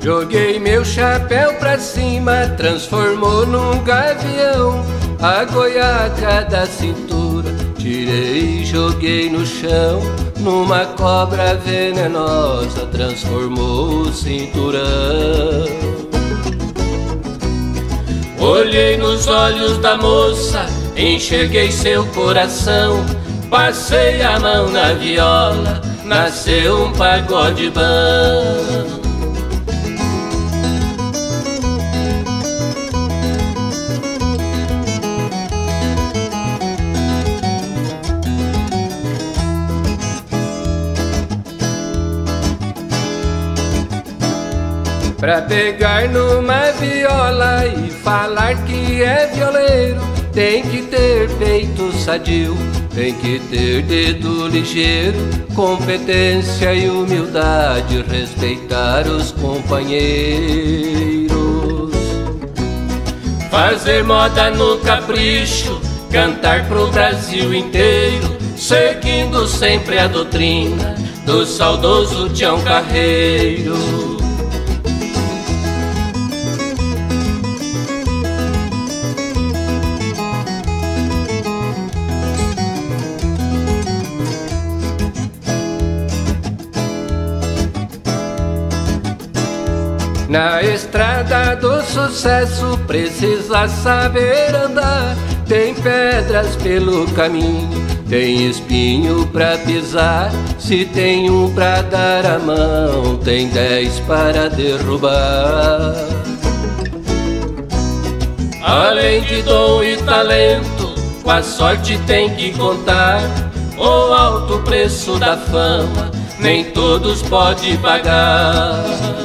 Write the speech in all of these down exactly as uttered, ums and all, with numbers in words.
Joguei meu chapéu pra cima, transformou num gavião a goiaca da cintura. Tirei e joguei no chão, numa cobra venenosa transformou o cinturão. Olhei nos olhos da moça, enxerguei seu coração. Passei a mão na viola, nasceu um pagode bom. Pra pegar numa viola e falar que é violeiro, tem que ter peito sadio, tem que ter dedo ligeiro, competência e humildade, respeitar os companheiros. Fazer moda no capricho, cantar pro Brasil inteiro, seguindo sempre a doutrina do saudoso Tião Carreiro. Na estrada do sucesso precisa saber andar. Tem pedras pelo caminho, tem espinho pra pisar. Se tem um pra dar a mão, tem dez para derrubar. Além de dom e talento, com a sorte tem que contar. O alto preço da fama, nem todos pode pagar.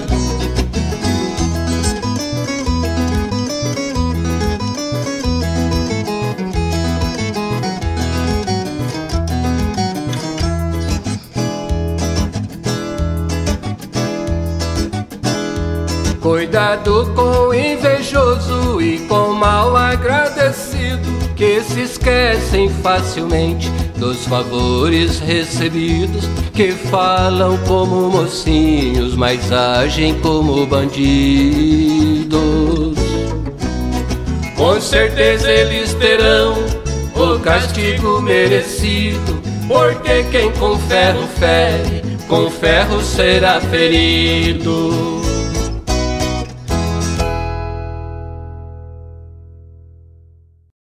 Cuidado com o invejoso e com o mal agradecido, que se esquecem facilmente dos favores recebidos, que falam como mocinhos, mas agem como bandidos. Com certeza eles terão o castigo merecido, porque quem com ferro fere, com ferro será ferido.